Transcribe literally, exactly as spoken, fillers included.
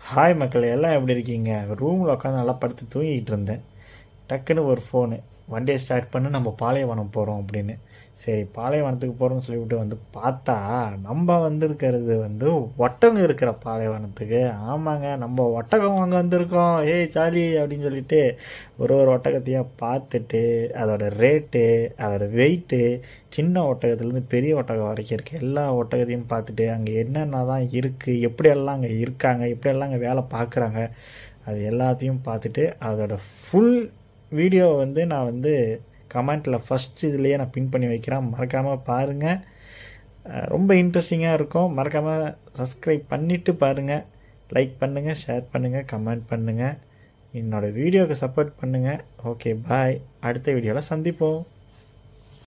Hi மக்கள் எல்லாம் எப்படி இருக்கீங்க? ரூமில் உட்காந்து நல்லா படுத்து தூங்கிக்கிட்டு இருந்தேன். டக்குன்னு ஒரு ஃபோனு, வண்டியை ஸ்டார்ட் பண்ணி நம்ம பாலைவனம் போகிறோம் அப்படின்னு. சரி பாலைவனத்துக்கு போகிறோம்னு சொல்லிவிட்டு வந்து பார்த்தா நம்ம வந்திருக்கிறது வந்து ஒட்டகம் இருக்கிற பாலைவனத்துக்கு. ஆமாங்க, நம்ம ஒட்டகம் அங்கே வந்திருக்கோம், ஏய் ஜாலி அப்படின்னு சொல்லிட்டு ஒரு ஒரு ஒட்டகத்தையாக பார்த்துட்டு அதோட ரேட்டு, அதோட வெயிட்டு, சின்ன ஒட்டகத்துலேருந்து பெரிய ஒட்டகம் வரைக்கும் இருக்குது எல்லா ஒட்டகத்தையும் பார்த்துட்டு அங்கே என்னென்ன தான் இருக்குது, எப்படியெல்லாம் அங்கே இருக்காங்க, எப்படியெல்லாம் அங்கே வேலை பார்க்குறாங்க, அது எல்லாத்தையும் பார்த்துட்டு அதோட ஃபுல் வீடியோவை வந்து நான் வந்து கமெண்ட்டில் ஃபஸ்ட் இதுலேயே நான் பின் பண்ணி வைக்கிறேன். மறக்காமல் பாருங்கள், ரொம்ப இன்ட்ரெஸ்டிங்காக இருக்கும். மறக்காமல் சப்ஸ்கிரைப் பண்ணிவிட்டு பாருங்கள், லைக் பண்ணுங்கள், ஷேர் பண்ணுங்கள், கமெண்ட் பண்ணுங்கள், என்னோடய வீடியோவுக்கு சப்போர்ட் பண்ணுங்கள். ஓகே பாய், அடுத்த வீடியோவில் சந்திப்போம்.